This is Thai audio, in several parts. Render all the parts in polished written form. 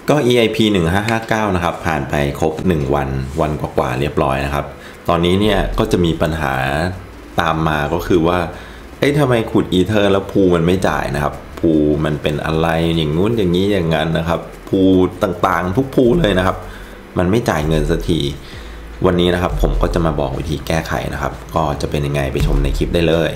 ก็ EIP 1559นะครับผ่านไปครบ1วันกว่าเรียบร้อยนะครับตอนนี้เนี่ยก็จะมีปัญหาตามมาก็คือว่าทำไมขุดอีเธอร์แล้วพูมันไม่จ่ายนะครับพูมันเป็นอะไรอย่างงู้นอย่างนี้อย่างนั้นนะครับพูต่างๆทุกพูเลยนะครับมันไม่จ่ายเงินสักทีวันนี้นะครับผมก็จะมาบอกวิธีแก้ไขนะครับก็จะเป็นยังไงไปชมในคลิปได้เลย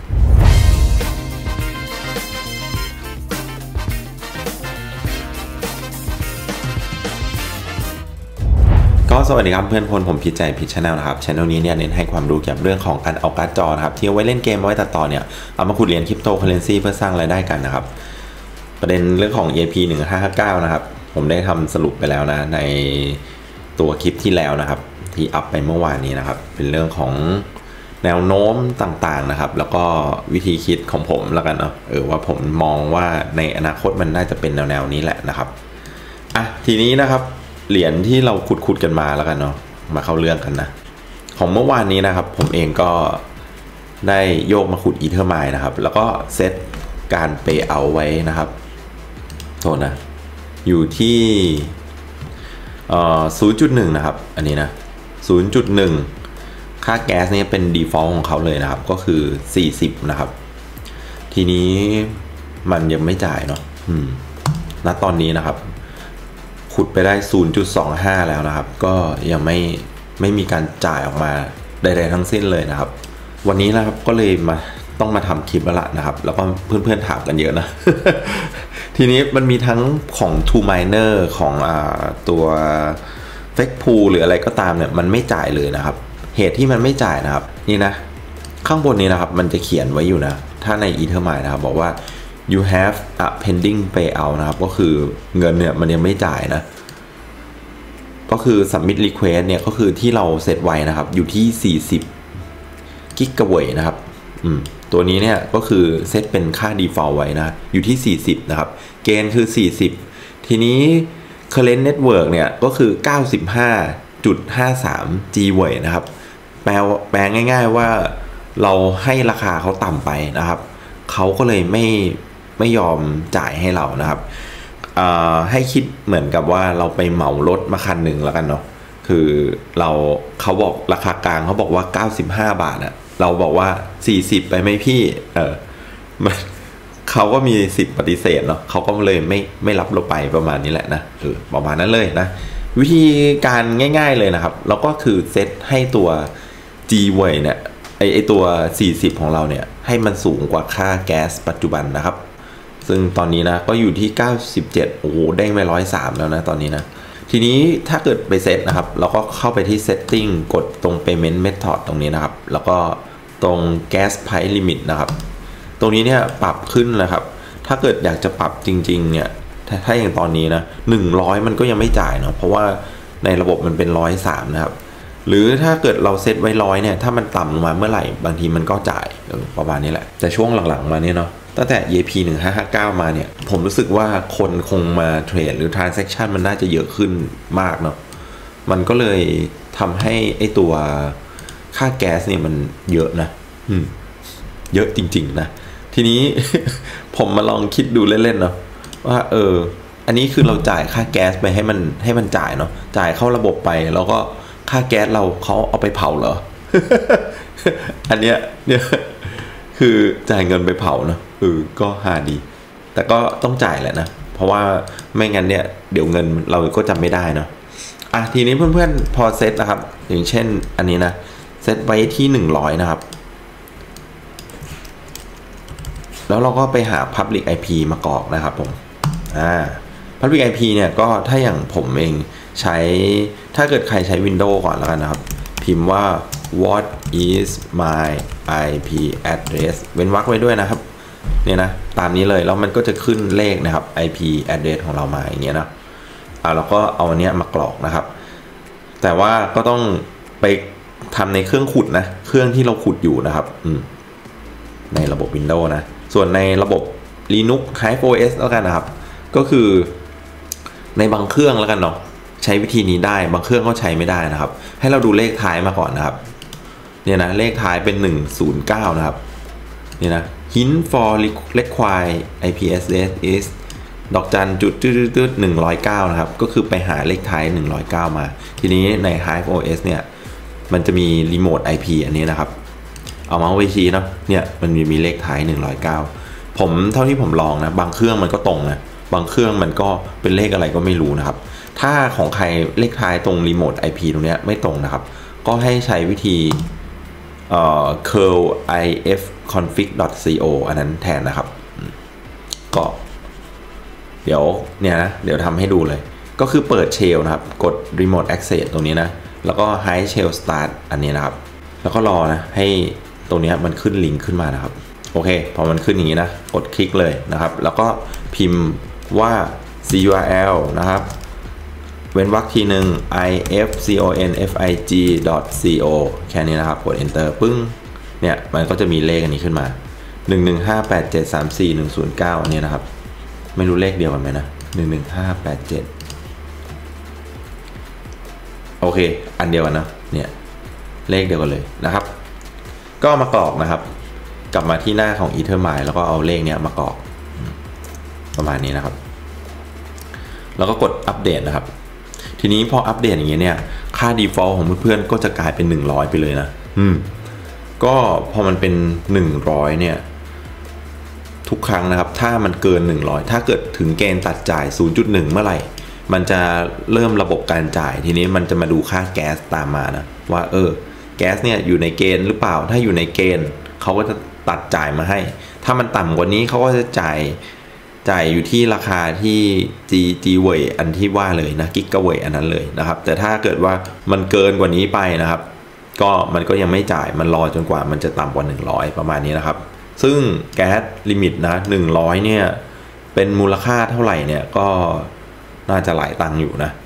ก็สวัสดีครับเพื่อนคนผมพิจัยพิชแนลนะครับช่องนี้เนี่ยเน้นให้ความรู้เกี่ยวกับเรื่องของการเอาการ์ดจอนะครับที่เอาไว้เล่นเกมเอาไว้ตัดต่อเนี่ยเอามาขุดเหรียญคริปโตเคอเรนซีเพื่อสร้างรายได้กันนะครับประเด็นเรื่องของ EIP 1559นะครับผมได้ทำสรุปไปแล้วนะในตัวคลิปที่แล้วนะครับที่อัพไปเมื่อวานนี้นะครับเป็นเรื่องของแนวโน้มต่างๆนะครับแล้วก็วิธีคิดของผมแล้วกันเนาะว่าผมมองว่าในอนาคตมันน่าจะเป็นแนวนี้แหละนะครับทีนี้นะครับเหรียญที่เราขุดกันมาแล้วกันเนาะมาเข้าเรื่องกันนะของเมื่อวานนี้นะครับผมเองก็ได้โยกมาขุดอีเธอร์ไมน์นะครับแล้วก็เซตการเปย์เอาไว้นะครับโทษนะอยู่ที่0.1 นะครับอันนี้นะ 0.1 ค่าแก๊สนี่เป็น default ของเขาเลยนะครับก็คือ40นะครับทีนี้มันยังไม่จ่ายเนาะณตอนนี้นะครับขุดไปได้ 0.25 แล้วนะครับก็ยังไม่มีการจ่ายออกมาใดๆทั้งสิ้นเลยนะครับวันนี้นะครับก็เลยต้องมาทำคลิปแล้วล่ะนะครับแล้วก็เพื่อนๆถามกันเยอะนะ ทีนี้มันมีทั้งของ Two Miner ของตัว Fake Pool หรืออะไรก็ตามเนี่ยมันไม่จ่ายเลยนะครับเหตุที่มันไม่จ่ายนะครับนี่นะข้างบนนี้นะครับมันจะเขียนไว้อยู่นะถ้าใน Ethermine นะครับบอกว่าyou have a pending payout นะครับก็คือเงินเนี่ยมันยังไม่จ่ายนะก็คือ submit request เนี่ยก็คือที่เราเซตไว้นะครับอยู่ที่40 กิกะเวยนะครับตัวนี้เนี่ยก็คือเซตเป็นค่า default ไว้นะอยู่ที่40นะครับเกณฑ์คือ40ทีนี้ current network เนี่ยก็คือ 95.53 G เวยนะครับแปลง่ายๆว่าเราให้ราคาเขาต่ำไปนะครับเขาก็เลยไม่ยอมจ่ายให้เรานะครับให้คิดเหมือนกับว่าเราไปเหมารถมาคันหนึ่งแล้วกันเนาะคือเขาบอกราคากลางเขาบอกว่า95 บาทอะเราบอกว่า40ไปไหมพี่เขาก็มีสิทธิ์ปฏิเสธเนาะเขาก็เลยไม่รับเราไปประมาณนี้แหละนะประมาณนั้นเลยนะวิธีการง่ายๆเลยนะครับเราก็คือเซตให้ตัว G เวยเนี่ยไอตัว40ของเราเนี่ยให้มันสูงกว่าค่าแก๊สปัจจุบันนะครับซึ่งตอนนี้นะก็อยู่ที่97โอ้โหเด้งไป103แล้วนะตอนนี้นะทีนี้ถ้าเกิดไปเซตนะครับเราก็เข้าไปที่ setting กดตรง payment method ตรงนี้นะครับแล้วก็ตรง gas price limit นะครับตรงนี้เนี่ยปรับขึ้นนะครับถ้าเกิดอยากจะปรับจริงๆเนี่ยถ้าอย่างตอนนี้นะ100มันก็ยังไม่จ่ายเนาะเพราะว่าในระบบมันเป็น103นะครับหรือถ้าเกิดเราเซตไว้100เนี่ยถ้ามันต่ำลงมาเมื่อไหร่บางทีมันก็จ่ายประมาณนี้แหละแต่ช่วงหลังๆมาเนี่ยเนาะตั้งแต่ EIP 1559มาเนี่ยผมรู้สึกว่าคนคงมาเทรดหรือ transaction มันน่าจะเยอะขึ้นมากเนาะมันก็เลยทำให้ไอตัวค่าแก๊สเนี่ยมันเยอะนะเยอะจริงๆนะทีนี้ ผมมาลองคิดดูเล่นๆเนาะว่าอันนี้คือเราจ่ายค่าแก๊สไปให้มันจ่ายเนาะจ่ายเข้าระบบไปแล้วก็ค่าแก๊สเขาเอาไปเผาเหรอ อันเนี้ยเนี่ยคือจ่ายเงินไปเผาเนาะก็หาดีแต่ก็ต้องจ่ายแหละนะเพราะว่าไม่งั้นเนี่ยเดี๋ยวเงินเราก็จำไม่ได้เนาะทีนี้เพื่อนๆพอเซตนะครับอย่างเช่นอันนี้นะเซตไว้ที่100นะครับแล้วเราก็ไปหา Public IP มากรอกนะครับผมPublic IP เนี่ยก็ถ้าอย่างผมเองใช้ถ้าเกิดใครใช้ Windows ก่อนแล้วกันนะครับพิมพ์ว่า what is my IP address เว้นวรรคไว้ด้วยนะครับเนี่ยนะตามนี้เลยแล้วมันก็จะขึ้นเลขนะครับ IP address ของเรามาอย่างเงี้ยนะเราก็เอาอันเนี้ยมากรอกนะครับแต่ว่าก็ต้องไปทำในเครื่องขุดนะเครื่องที่เราขุดอยู่นะครับในระบบ Windows นะส่วนในระบบ Linux HiveOS แล้วกันนะครับก็คือในบางเครื่องแล้วกันเนาะใช้วิธีนี้ได้บางเครื่องก็ใช้ไม่ได้นะครับให้เราดูเลขท้ายมาก่อนนะครับเนี่ยนะเลขท้ายเป็น109นะครับนี่นะ hint for require IP address is ดอกจันจุด109นะครับก็คือไปหาเลขท้าย109มาทีนี้ใน Hive OS เนี่ยมันจะมีรีโมท IP อันนี้นะครับเอามาไว้ชี้เนาะเนี่ยมันมีเลขท้าย109ผมเท่าที่ผมลองนะบางเครื่องมันก็ตรงนะบางเครื่องมันก็เป็นเลขอะไรก็ไม่รู้นะครับถ้าของใครเลขท้ายตรงรีโมท IP ตรงเนี้ยไม่ตรงนะครับก็ให้ใช้วิธีcurl ifconfig.co อันนั้นแทนนะครับก็เดี๋ยวทำให้ดูเลยก็คือเปิด shell นะครับกด remote access ตรงนี้นะแล้วก็ hide shell start อันนี้นะครับแล้วก็รอนะให้ตรงนี้มันขึ้นลิงก์ขึ้นมานะครับโอเคพอมันขึ้นอย่างนี้นะกดคลิกเลยนะครับแล้วก็พิมพ์ว่า curl นะครับเว้นวรรคทีหนึ่ง ifconfig.co แค่นี้นะครับกด enter ปึ้งเนี่ยมันก็จะมีเลขอันนี้ขึ้นมา1158734109109อันนี้นะครับไม่รู้เลขเดียวกันไหมนะ11587โอเคอันเดียวกันนะเนี่ยเลขเดียวกันเลยนะครับก็มากรอกนะครับกลับมาที่หน้าของ Ethermine แล้วก็เอาเลขเนี้ยมากรอกประมาณนี้นะครับแล้วก็กดอัปเดตนะครับทีนี้พออัปเดตอย่างเงี้ยเนี่ยค่า default ของเพื่อนๆก็จะกลายเป็น100ไปเลยนะก็พอมันเป็น100เนี่ยทุกครั้งนะครับถ้ามันเกิน100ถ้าเกิดถึงเกณฑ์ตัดจ่าย 0.1 เมื่อไหร่มันจะเริ่มระบบการจ่ายทีนี้มันจะมาดูค่าแก๊สตามมานะว่าแก๊สเนี่ยอยู่ในเกณฑ์หรือเปล่าถ้าอยู่ในเกณฑ์เขาก็จะตัดจ่ายมาให้ถ้ามันต่ำกว่านี้เขาก็จะจ่ายอยู่ที่ราคาที่ G เวยอันที่ว่าเลยนะกิกะเวยอันนั้นเลยนะครับแต่ถ้าเกิดว่ามันเกินกว่านี้ไปนะครับก็มันก็ยังไม่จ่ายมันรอจนกว่ามันจะต่ำกว่า100ประมาณนี้นะครับซึ่งแก๊สลิมิตนะ100เนี่ยเป็นมูลค่าเท่าไหร่เนี่ยก็น่าจะหลายตังค์อยู่นะ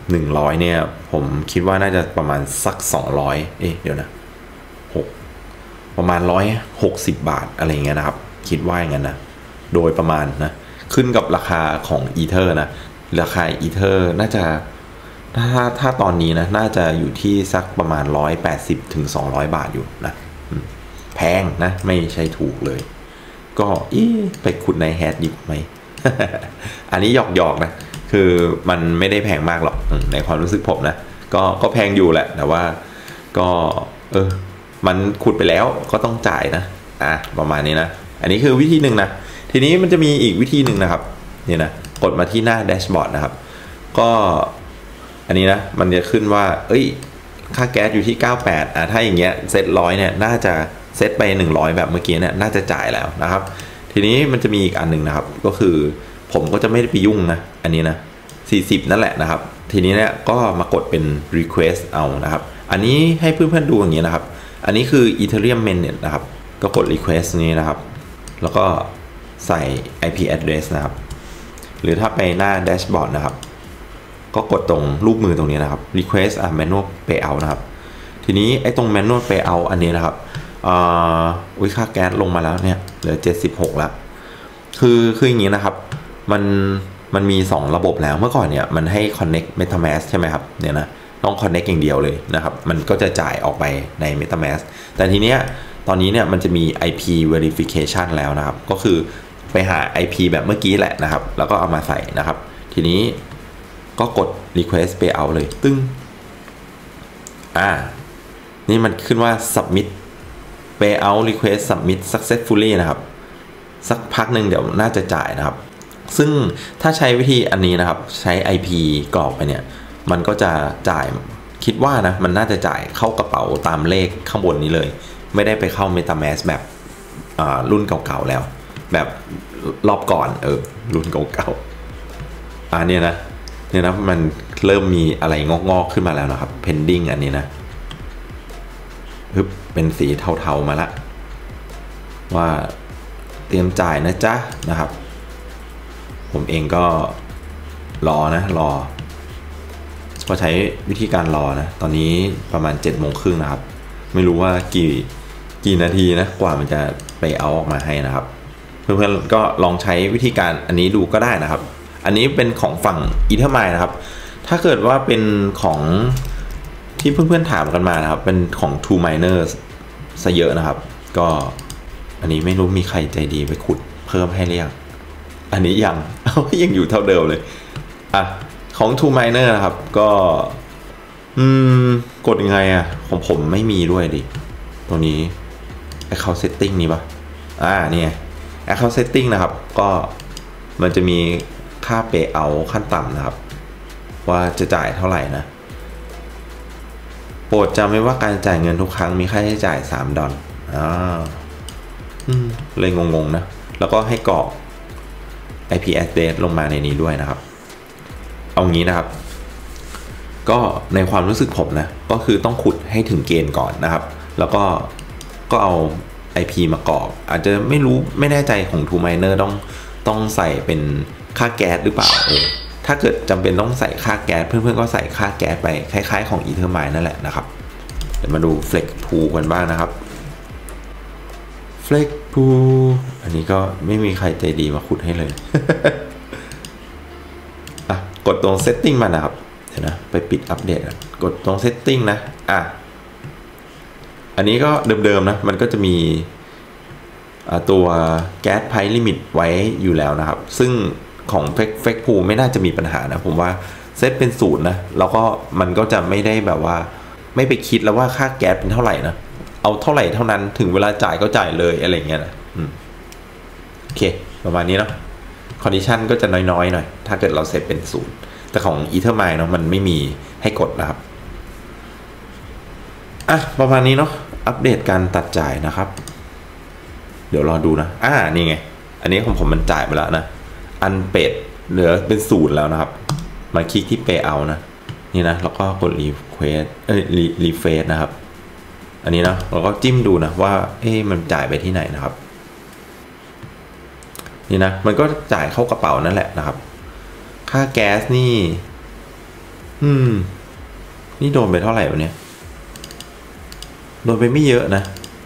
100เนี่ยผมคิดว่าน่าจะประมาณสัก200เดี๋ยวนะประมาณ160 บาทอะไรเงี้ยนะครับคิดว่าอย่างนั้นนะโดยประมาณนะขึ้นกับราคาของอีเธอร์นะราคาอีเธอร์น่าจะถ้าตอนนี้นะน่าจะอยู่ที่สักประมาณ180 ถึง 200 บาทอยู่นะแพงนะไม่ใช่ถูกเลยก็ไปขุดในแฮชดีกว่าไหม อันนี้หยอกนะคือมันไม่ได้แพงมากหรอกในความรู้สึกผมนะก็แพงอยู่แหละแต่ว่าก็มันขุดไปแล้วก็ต้องจ่ายนะประมาณนี้นะอันนี้คือวิธีหนึ่งนะทีนี้มันจะมีอีกวิธีหนึ่งนะครับนี่นะกดมาที่หน้าแดชบอร์ดนะครับก็อันนี้นะมันจะขึ้นว่าค่าแก๊สอยู่ที่98ถ้าอย่างเงี้ยเซต100เนี่ยน่าจะเซตไป100แบบเมื่อกี้เนี่ยน่าจะจ่ายแล้วนะครับทีนี้มันจะมีอีกอันหนึ่งนะครับก็คือผมก็จะไม่ได้ไปยุ่งนะอันนี้นะ40นั่นแหละนะครับทีนี้เนี่ยก็มากดเป็น request เอานะครับอันนี้ให้เพื่อนๆดูอย่างนี้นะครับอันนี้คือ Ethereum mainnet นะครับก็กด request นี้นะครับแล้วก็ใส่ IP address นะครับหรือถ้าไปหน้า dashboard นะครับก็กดตรงรูปมือตรงนี้นะครับ request manual payout นะครับทีนี้ไอ้ตรง manual payout อันนี้นะครับค่าแก๊สลงมาแล้วเนี่ยเหลือ76แล้วคืออย่างนี้นะครับมันมี2ระบบแล้วเมื่อก่อนเนี่ยมันให้ connect metamask ใช่ไหมครับเนี่ยนะต้อง connect อย่างเดียวเลยนะครับมันก็จะจ่ายออกไปใน metamask แต่ทีเนี้ยตอนนี้เนี่ยมันจะมี IP verification แล้วนะครับก็คือไปหา IP แบบเมื่อกี้แหละนะครับแล้วก็เอามาใส่นะครับทีนี้ก็กด request payout เลยตึ้งนี่มันขึ้นว่า submit payout request submit successfully นะครับสักพักหนึ่งเดี๋ยวน่าจะจ่ายนะครับซึ่งถ้าใช้วิธีอันนี้นะครับใช้ IP กรอกไปเนี่ยมันก็จะจ่ายคิดว่านะมันน่าจะจ่ายเข้ากระเป๋าตามเลขข้างบนนี้เลยไม่ได้ไปเข้า MetaMask แบบรุ่นเก่าๆแล้วแบบรอบก่อนรุ่นเก่าๆเนี่ยนะมันเริ่มมีอะไรงอกๆขึ้นมาแล้วนะครับ pending อันนี้นะเป็นสีเทาๆมาละว่าเตรียมจ่ายนะจ๊ะนะครับผมเองก็รอพอใช้วิธีการรอนะตอนนี้ประมาณ7:30 นนะครับไม่รู้ว่ากี่นาทีนะกว่ามันจะไปเอาออกมาให้นะครับเพื่อนๆก็ลองใช้วิธีการอันนี้ดูก็ได้นะครับอันนี้เป็นของฝั่ง Ethermine นะครับถ้าเกิดว่าเป็นของที่เพื่อนๆถามกันมานะครับเป็นของ Two Miners ซะเยอะนะครับก็อันนี้ไม่รู้มีใครใจดีไปขุดเพิ่มให้หรือยังอันนี้ยัง ยังอยู่เท่าเดิมเลยอ่ะของ Two Miner นะครับก็กดยังไงอ่ะของผมไม่มีด้วยดิตัวนี้ Account Setting นี่ปะนี่ไง Account Setting นะครับก็มันจะมีค่า Payout ขั้นต่ำนะครับว่าจะจ่ายเท่าไหร่นะโปรดจำไว้ว่าการจ่ายเงินทุกครั้งมีค่าใช้จ่าย$3เลยงงๆนะแล้วก็ให้กรอก IP address ลงมาในนี้ด้วยนะครับเอางี้นะครับก็ในความรู้สึกผมนะก็คือต้องขุดให้ถึงเกณฑ์ก่อนนะครับแล้วก็เอา IP มากรอกอาจจะไม่แน่ใจของ Two Miner ต้องใส่เป็นค่าแก๊สหรือเปล่าถ้าเกิดจำเป็นต้องใส่ค่าแก๊สเพื่อนๆก็ใส่ค่าแก๊สไปคล้ายๆของ Ethermine นั่นแหละนะครับเดี๋ยวมาดู Flex Pool กันบ้างนะครับ Flex Pool อันนี้ก็ไม่มีใครใจดีมาขุดให้เลย กดตรง Setting มานะครับเดี๋ยวนะไปปิดอัปเดตกดตรง Setting นะอันนี้ก็เดิมๆนะมันก็จะมีตัว Gas Price Limit ไว้อยู่แล้วนะครับซึ่งของ Flex Pool ไม่น่าจะมีปัญหานะผมว่าเซตเป็น0นะแล้วก็มันก็จะไม่ได้แบบว่าไม่ไปคิดแล้วว่าค่าแก๊สเป็นเท่าไหร่นะเอาเท่าไหร่เท่านั้นถึงเวลาจ่ายก็จ่ายเลยอะไรเงี้ยนะโอเคประมาณนี้เนาะคอนดิชันก็จะน้อยๆหน่อยถ้าเกิดเราเซตเป็น0แต่ของ Ethermine เนาะมันไม่มีให้กดนะครับประมาณนี้เนาะอัปเดตการตัดจ่ายนะครับเดี๋ยวรอดูนะนี่ไงอันนี้ของผมมันจ่ายไปแล้วนะอันเป็ดเหลือเป็น0แล้วนะครับมาคลิกที่ Payout นะนี่นะแล้วก็กด Request Refresh นะครับอันนี้นะเราก็จิ้มดูนะว่ามันจ่ายไปที่ไหนนะครับนี่นะมันก็จ่ายเข้ากระเป๋านั่นแหละนะครับค่าแก๊สนี่นี่โดนไปเท่าไหร่วะเนี่ยโดนไปไม่เยอะนะ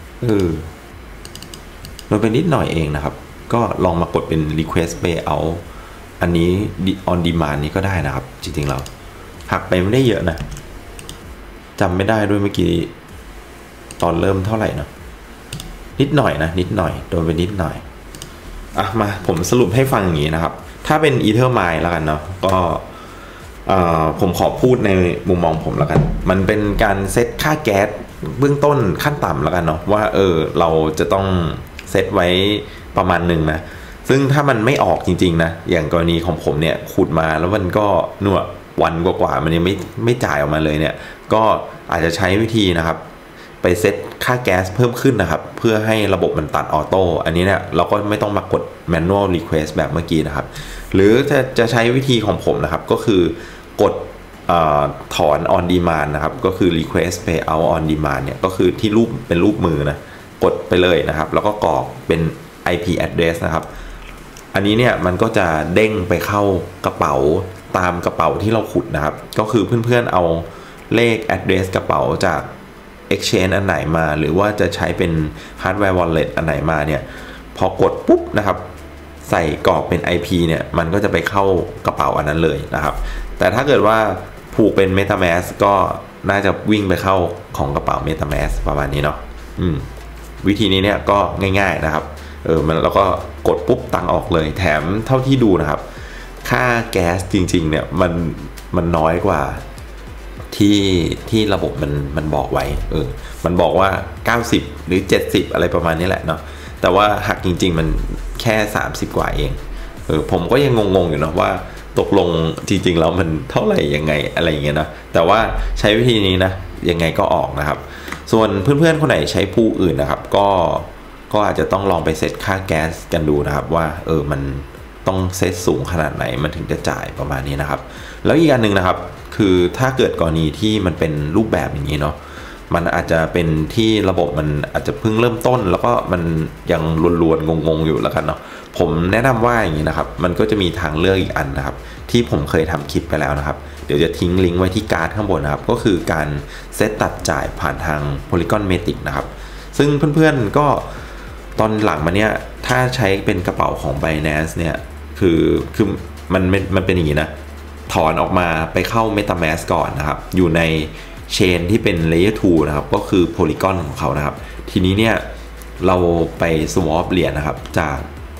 โดนไปนิดหน่อยเองนะครับก็ลองมากดเป็น Request Payout อันนี้ On Demand นี้ก็ได้นะครับจริงๆเราหักไปไม่ได้เยอะนะจำไม่ได้ด้วยเมื่อกี้ตอนเริ่มเท่าไหร่นะนิดหน่อยนะนิดหน่อยโดนไปนิดหน่อยมาผมสรุปให้ฟังอย่างนี้นะครับถ้าเป็น Ethermine แล้วกันเนาะก็ผมขอพูดในมุมมองผมแล้วกันมันเป็นการเซตค่าแก๊สเบื้องต้นขั้นต่ำแล้วกันเนาะว่าเราจะต้องเซตไว้ประมาณหนึ่งนะซึ่งถ้ามันไม่ออกจริงๆนะอย่างกรณีของผมเนี่ยขุดมาแล้วมันก็วันกว่ามันยังไม่จ่ายออกมาเลยเนี่ยก็อาจจะใช้วิธีนะครับไปเซตค่าแก๊สเพิ่มขึ้นนะครับเพื่อให้ระบบมันตัดออโต้อันนี้เนี่ยเราก็ไม่ต้องมากด manual request แบบเมื่อกี้นะครับหรือจะใช้วิธีของผมนะครับก็คือกดถอน on demand นะครับก็คือ request payout on demand เนี่ยก็คือที่รูปเป็นรูปมือนะกดไปเลยนะครับแล้วก็กรอกเป็น IP address นะครับอันนี้เนี่ยมันก็จะเด้งไปเข้ากระเป๋าตามกระเป๋าที่เราขุดนะครับก็คือเพื่อนๆเอาเลข address กระเป๋าจาก exchange อันไหนมาหรือว่าจะใช้เป็น hardware wallet อันไหนมาเนี่ยพอกดปุ๊บนะครับใส่กรอกเป็น IP เนี่ยมันก็จะไปเข้ากระเป๋าอันนั้นเลยนะครับแต่ถ้าเกิดว่าผูกเป็น MetaMask ก็น่าจะวิ่งไปเข้าของกระเป๋า MetaMask ประมาณนี้เนาะวิธีนี้เนี่ยก็ง่ายๆนะครับมันแล้วก็กดปุ๊บตังออกเลยแถมเท่าที่ดูนะครับค่าแก๊สจริงๆเนี่ยมันน้อยกว่าที่ระบบมันบอกไว้มันบอกว่า90หรือ70อะไรประมาณนี้แหละเนาะแต่ว่าหักจริงๆมันแค่30กว่าเองผมก็ยังงงๆอยู่เนาะว่าตกลงจริงๆแล้วมันเท่าไหร่ยังไงอะไรอย่างเงี้ยนะแต่ว่าใช้วิธีนี้นะยังไงก็ออกนะครับส่วนเพื่อนๆคนไหนใช้ผู้อื่นนะครับก็อาจจะต้องลองไปเซตค่าแก๊สกันดูนะครับว่ามันต้องเซตสูงขนาดไหนมันถึงจะจ่ายประมาณนี้นะครับแล้วอีกอันหนึ่งนะครับคือถ้าเกิดกรณีที่มันเป็นรูปแบบอย่างนี้เนาะมันอาจจะเป็นที่ระบบมันอาจจะเพิ่งเริ่มต้นแล้วก็มันยังลวนๆงงๆอยู่แล้วกันเนาะผมแนะนำว่าอย่างนี้นะครับมันก็จะมีทางเลือกอีกอันนะครับที่ผมเคยทำคลิปไปแล้วนะครับเดี๋ยวจะทิ้งลิงก์ไว้ที่การ์ดข้างบนนะครับก็คือการเซตตัดจ่ายผ่านทาง Polygon Matic นะครับซึ่งเพื่อนๆก็ตอนหลังมาเนี้ยถ้าใช้เป็นกระเป๋าของ Binance เนี่ยคือมันเป็นอย่างนี้นะถอนออกมาไปเข้า MetaMask ก่อนนะครับอยู่ในเชนที่เป็น Layer 2 นะครับก็คือ Polygon ของเขานะครับทีนี้เนี่ยเราไป swap เหรียญนะครับจาก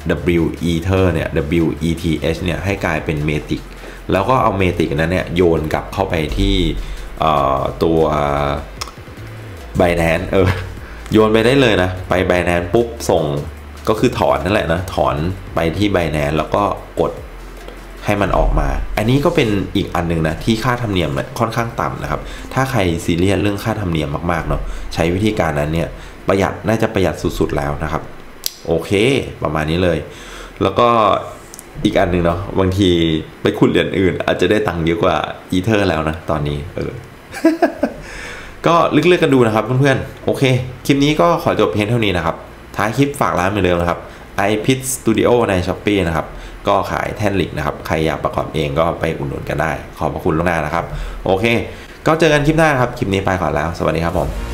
Ether เนี่ย WETH เนี่ยให้กลายเป็น Matic แล้วก็เอา Matic นั้นเนี่ยโยนกลับเข้าไปที่ตัว Binance โยนไปได้เลยนะไป Binance ปุ๊บส่งก็คือถอนนั่นแหละนะถอนไปที่ Binance แล้วก็กดให้มันออกมาอันนี้ก็เป็นอีกอันนึงนะที่ค่าธรรมเนียมค่อนข้างต่ำนะครับถ้าใครซีเรียสเรื่องค่าธรรมเนียมมากๆเนาะใช้วิธีการนั้นเนี่ยประหยัดน่าจะประหยัดสุดๆแล้วนะครับโอเคประมาณนี้เลยแล้วก็อีกอันนึงเนาะบางทีไปขุดเหรียญอื่นอาจจะได้ตังค์เยอะกว่าอีเธอร์แล้วนะตอนนี้ก็เลือกกันดูนะครับเพื่อนๆโอเคคลิปนี้ก็ขอจบเพียงเท่านี้นะครับท้ายคลิปฝากร้านเหมือนเดิมนะครับ iPit Studio ใน Shopee นะครับก็ขายแท่นเหล็กนะครับใครอยากประกอบเองก็ไปอุดหนุนกันได้ขอบพระคุณล่วงหน้านะครับโอเคก็เจอกันคลิปหน้าครับคลิปนี้ไปก่อนแล้วสวัสดีครับผม